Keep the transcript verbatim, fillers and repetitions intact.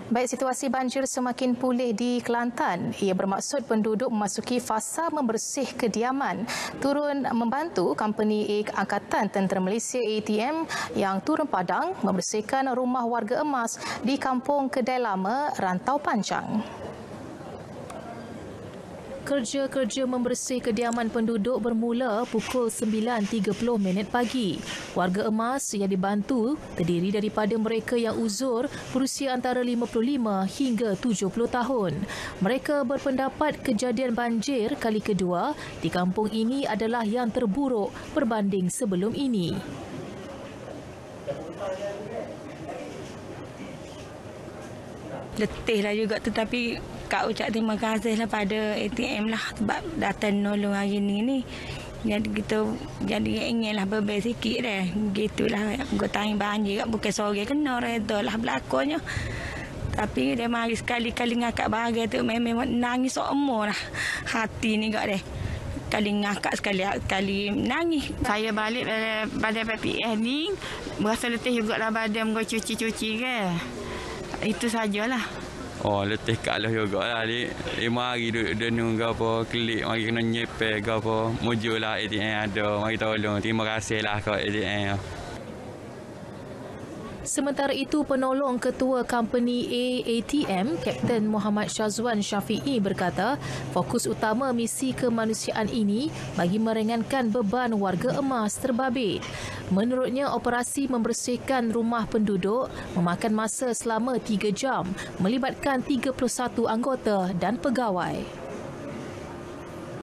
Baik, situasi banjir semakin pulih di Kelantan. Ia bermaksud penduduk memasuki fasa membersih kediaman. Turun membantu company Angkatan Tentera Malaysia A T M yang turun padang membersihkan rumah warga emas di Kampung Kedai Lama, Rantau Panjang. Kerja-kerja membersih kediaman penduduk bermula pukul sembilan tiga puluh minit pagi. Warga emas yang dibantu terdiri daripada mereka yang uzur berusia antara lima puluh lima hingga tujuh puluh tahun. Mereka berpendapat kejadian banjir kali kedua di kampung ini adalah yang terburuk berbanding sebelum ini. Letih lah juga, tetapi Kak ucap terima kasih lah pada A T M lah sebab datang nolong hari ni ni. Jadi kita jadi inginlah berbaik sikit dah. Gitulah anggota banjir kat bukan sore kena reda lah berlakunya. Tapi dia mari sekali-kali ngakak bahagia tu memang nangis semua lah. Hati ni kat dia. Kali ngakak sekali kali nangis. Saya balik pada P P S ni berasa letih jugalah badan gua cuci-cuci ke. Itu sajalah. Oh, letih kat lah juga lah. Lima hari duduk denung ke apa, klik, mari kena nyepel ke apa. Mujulah A T M ada, mari tolong. Terima kasih lah kat A T M. Sementara itu, penolong Ketua Company A A T M, Kapten Muhammad Syazwan Syafi'i berkata, fokus utama misi kemanusiaan ini bagi meringankan beban warga emas terbabit. Menurutnya, operasi membersihkan rumah penduduk memakan masa selama tiga jam, melibatkan tiga puluh satu anggota dan pegawai.